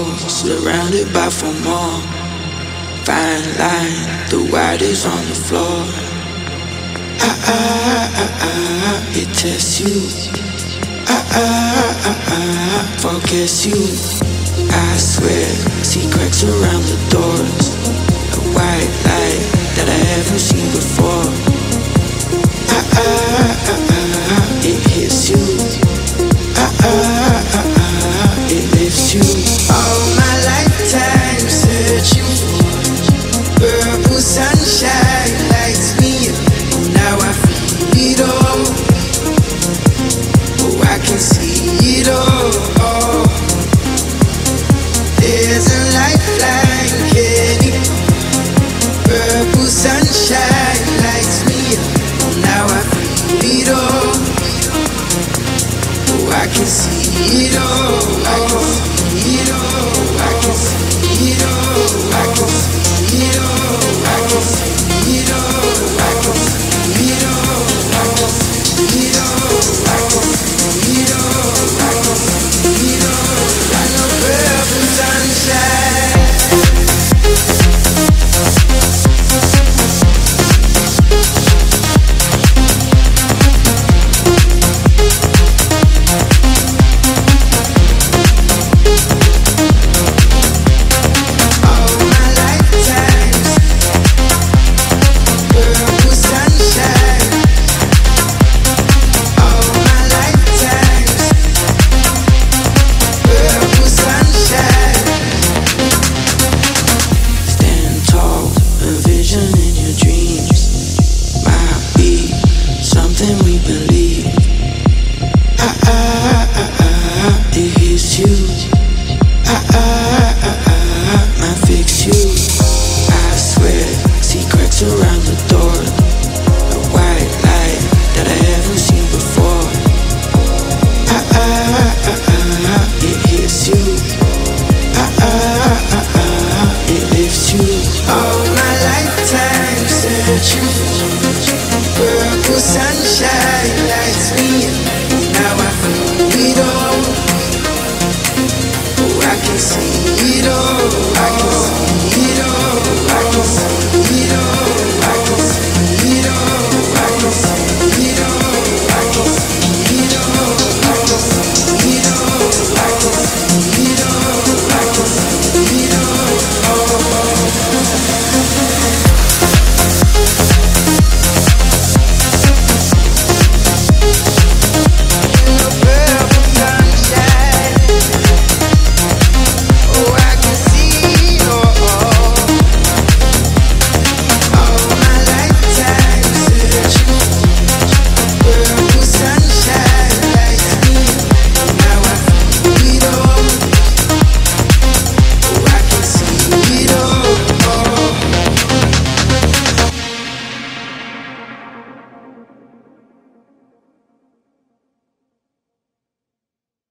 walls, surrounded by four more. Fine line, the white is on the floor. It tests you. Forgets you. I swear, see cracks around the doors. A white light that I haven't seen before. It hits you. It lifts you. All my lifetime searching for purple sunshine lights me up. Oh, now I feel it all. Oh, I can see it all. There's a lifeline, Kenny. Purple sunshine lights me up. Oh, now I feel it all. Oh, I can see it all. I can see it all. I can see it all. I can see it all. I can see it all. I can see it all. I can see it all. I can see it all. I can see it all. I know purple sunshine. You